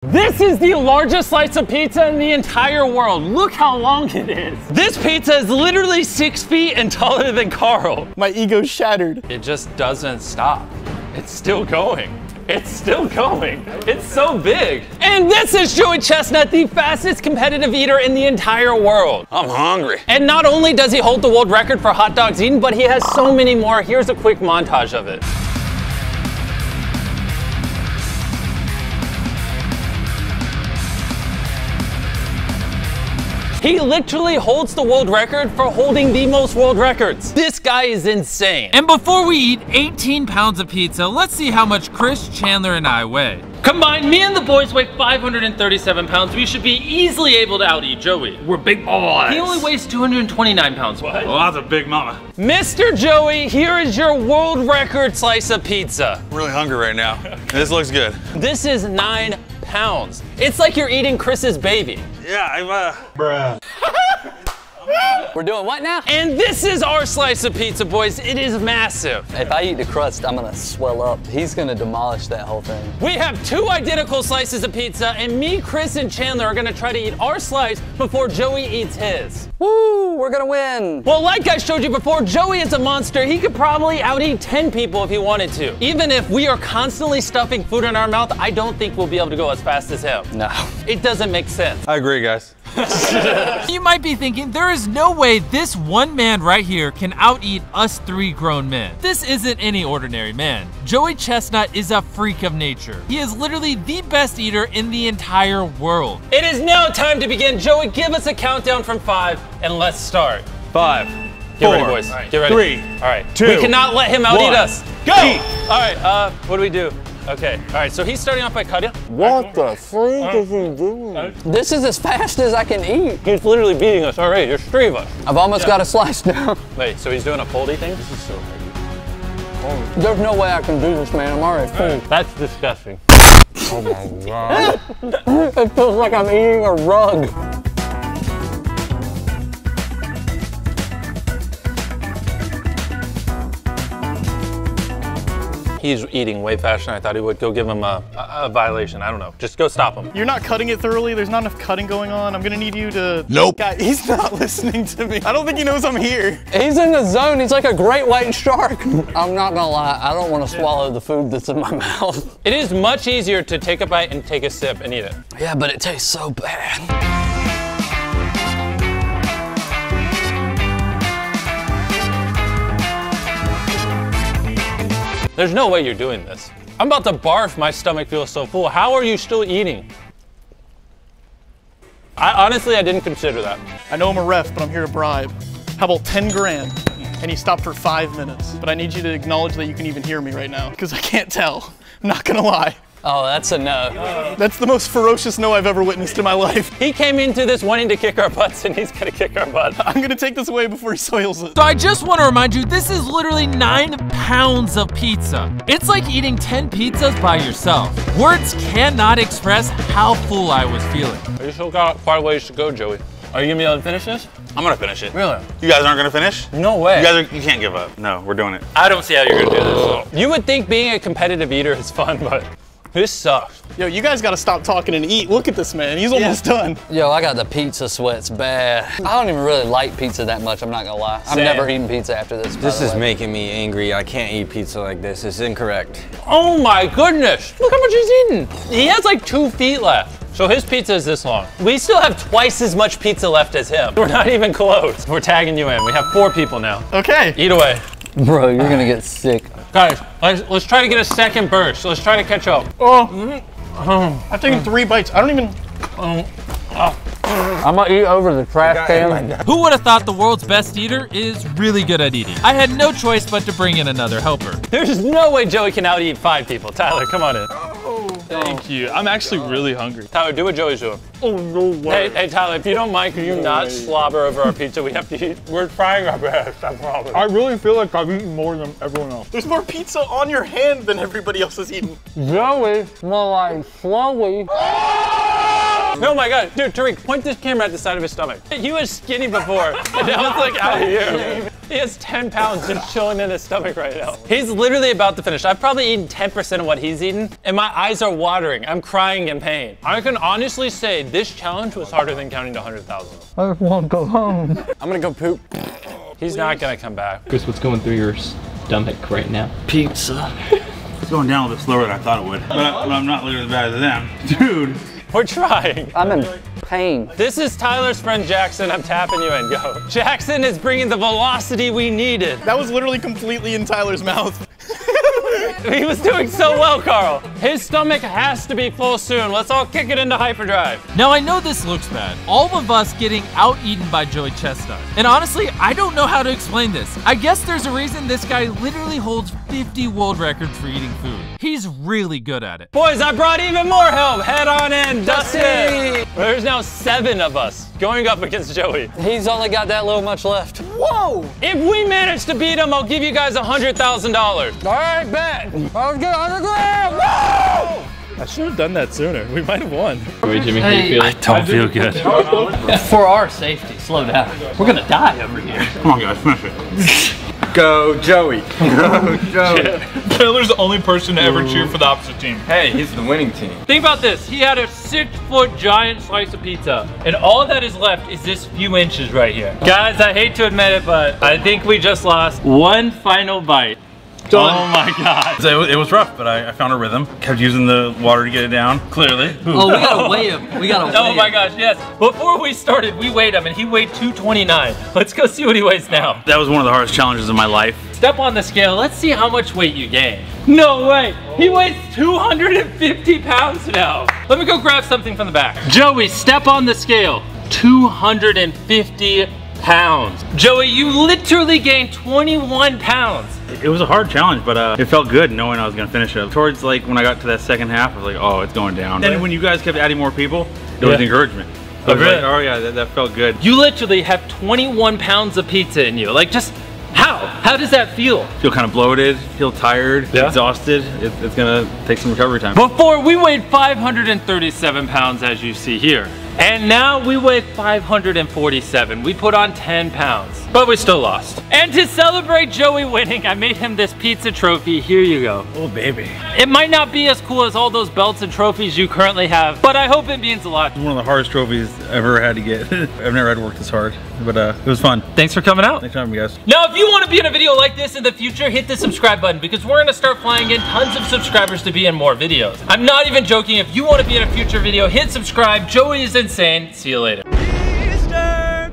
This is the largest slice of pizza in the entire world. Look how long it is. This pizza is literally 6 feet and taller than Carl. My ego's shattered. It just doesn't stop. It's still going. It's still going. It's so big. And this is Joey Chestnut, the fastest competitive eater in the entire world. I'm hungry. And not only does he hold the world record for hot dogs eaten, but he has so many more. Here's a quick montage of it. He literally holds the world record for holding the most world records. This guy is insane. And before we eat 18 pounds of pizza, let's see how much Chris, Chandler, and I weigh. Combined, me and the boys weigh 537 pounds. We should be easily able to out-eat Joey. We're big boys. He only weighs 229 pounds. What? Well, that's a big mama. Mr. Joey, here is your world record slice of pizza. I'm really hungry right now. This looks good. This is 9 pounds. It's like you're eating Chris's baby. Yeah, I'm We're doing what now? And this is our slice of pizza, boys. It is massive. If I eat the crust, I'm gonna swell up. He's gonna demolish that whole thing. We have 2 identical slices of pizza, and me, Chris, and Chandler are gonna try to eat our slice before Joey eats his. Woo, we're gonna win. Well, like I showed you before, Joey is a monster. He could probably out-eat 10 people if he wanted to. Even if we are constantly stuffing food in our mouth, I don't think we'll be able to go as fast as him. No. It doesn't make sense. I agree, guys. You might be thinking, there is no way this one man right here can out-eat us 3 grown men. This isn't any ordinary man. Joey Chestnut is a freak of nature. He is literally the best eater in the entire world. It is now time to begin. Joey, give us a countdown from 5, and let's start. 5, Get 4, ready, boys. Get ready. 3, All right. 2, We cannot let him out-eat 1. us. Go! All right, what do we do? Okay, all right, so he's starting off by cutting. What the freak is he doing? This is as fast as I can eat. He's literally beating us already. There's 3 of us. I've almost got a slice down. Wait, so he's doing a foldy thing? This is so heavy. There's no way I can do this, man. I'm already full. That's disgusting. Oh my God. It feels like I'm eating a rug. He's eating way faster than I thought he would. Go give him a violation. I don't know. Just go stop him. You're not cutting it thoroughly. There's not enough cutting going on. I'm gonna need you to... Nope. God, he's not listening to me. I don't think he knows I'm here. He's in the zone. He's like a great white shark. I'm not gonna lie. I don't want to swallow the food that's in my mouth. It is much easier to take a bite and take a sip and eat it. Yeah, but it tastes so bad. There's no way you're doing this. I'm about to barf. My stomach feels so full. How are you still eating? Honestly, I didn't consider that. I know I'm a ref, but I'm here to bribe. How about 10 grand? And he stopped for 5 minutes. But I need you to acknowledge that you can even hear me right now, because I can't tell. I'm not gonna lie. Oh, that's a no. That's the most ferocious no I've ever witnessed in my life. He came into this wanting to kick our butts, and he's gonna kick our butt. I'm gonna take this away before he soils it. So I just want to remind you, this is literally 9 pounds of pizza. It's like eating 10 pizzas by yourself. Words cannot express how full I was feeling. You still got quite a ways to go, Joey. Are you gonna be able to finish this? I'm gonna finish it. Really? You guys aren't gonna finish? No way. You can't give up. No, we're doing it. I don't see how you're gonna do this. You would think being a competitive eater is fun, but this sucks. Yo, you guys gotta stop talking and eat. Look at this man, he's almost done. Yo, I got the pizza sweats bad. I don't even really like pizza that much, I'm not gonna lie. I've Same. never eaten pizza after this. This is making me angry. I can't eat pizza like this. It's incorrect. Oh my goodness. Look how much he's eaten. He has like 2 feet left. So his pizza is this long. We still have twice as much pizza left as him. We're not even close. We're tagging you in. We have 4 people now. Okay. Eat away. Bro, you're gonna get sick. Guys, let's try to get a second burst. Let's try to catch up. I've taken 3 bites. I don't even... I'm gonna eat over the trash can. Who would have thought the world's best eater is really good at eating? I had no choice but to bring in another helper. There's no way Joey can out-eat 5 people. Tyler, come on in. Thank you. I'm actually really hungry. Tyler, do what Joey's doing. Oh, no way. Hey, Tyler, if you don't mind, can you not slobber over our pizza? We have to eat. We're trying our best, I promise. I really feel like I've eaten more than everyone else. There's more pizza on your hand than everybody else has eaten. Joey, more like slowly. Oh my God, dude, Tariq, point this camera at the side of his stomach. He was skinny before, and now it's like out of here. He has 10 pounds just chilling in his stomach right now. He's literally about to finish. I've probably eaten 10% of what he's eaten, and my eyes are watering. I'm crying in pain. I can honestly say this challenge was harder than counting to 100,000. I want to go home. I'm gonna go poop. He's not gonna come back. Chris, what's going through your stomach right now? Pizza. It's going down a little bit slower than I thought it would. But I'm not literally as bad as them. Dude. We're trying. I'm in pain. This is Tyler's friend Jackson. I'm tapping you in. Go. Jackson is bringing the velocity we needed. That was literally completely in Tyler's mouth. He was doing so well, Carl. His stomach has to be full soon. Let's all kick it into hyperdrive. Now I know this looks bad. All of us getting out-eaten by Joey Chestnut. And honestly, I don't know how to explain this. I guess there's a reason this guy literally holds 50 world records for eating food. He's really good at it. Boys, I brought even more help. Head on in, Dustin. There's now 7 of us going up against Joey. He's only got that little much left. Whoa! If we manage to beat him, I'll give you guys $100,000. All right, bet. Let's get 100 grand. Woo! I should have done that sooner. We might have won. Wait, Jimmy, how you feeling? Don't feel good. For our safety, slow down. We're gonna die over here. Come on, guys, finish it. Go Joey. Go Joey. Taylor's the only person to ever cheer for the opposite team. Hey, he's the winning team. Think about this. He had a 6-foot giant slice of pizza, and all that is left is this few inches right here. Guys, I hate to admit it, but I think we just lost one final bite. Oh my God. It was rough, but I found a rhythm. Kept using the water to get it down. Clearly. Oh, we gotta weigh him. We gotta weigh him. Oh my gosh, yes. Before we started, we weighed him, and he weighed 229. Let's go see what he weighs now. That was one of the hardest challenges of my life. Step on the scale. Let's see how much weight you gain. No way. He weighs 250 pounds now. Let me go grab something from the back. Joey, step on the scale. 250 pounds. Joey, you literally gained 21 pounds. It was a hard challenge, but it felt good knowing I was gonna finish it. Towards like when I got to that second half, I was like, oh, it's going down. And when you guys kept adding more people, it was encouragement. I was really? like, oh yeah, that felt good. You literally have 21 pounds of pizza in you. Like, just how? How does that feel? Feel kind of bloated, feel tired, exhausted. It's gonna take some recovery time. Before, we weighed 537 pounds, as you see here. And now we weigh 547. We put on 10 pounds, but we still lost. And to celebrate Joey winning, I made him this pizza trophy. Here you go. Oh baby. It might not be as cool as all those belts and trophies you currently have, but I hope it means a lot. One of the hardest trophies I've ever had to get. I've never had to work this hard, but it was fun. Thanks for coming out. Thanks for having me, guys. Now, if you want to be in a video like this in the future, hit the subscribe button because we're gonna start flying in tons of subscribers to be in more videos. I'm not even joking. If you want to be in a future video, hit subscribe. Joey is insane. See you later. Mr.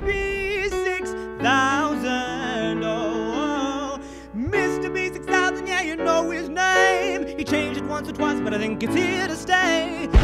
B6000, oh, Mr. B6000, yeah, you know his name. He changed it once or twice, but I think it's here to stay.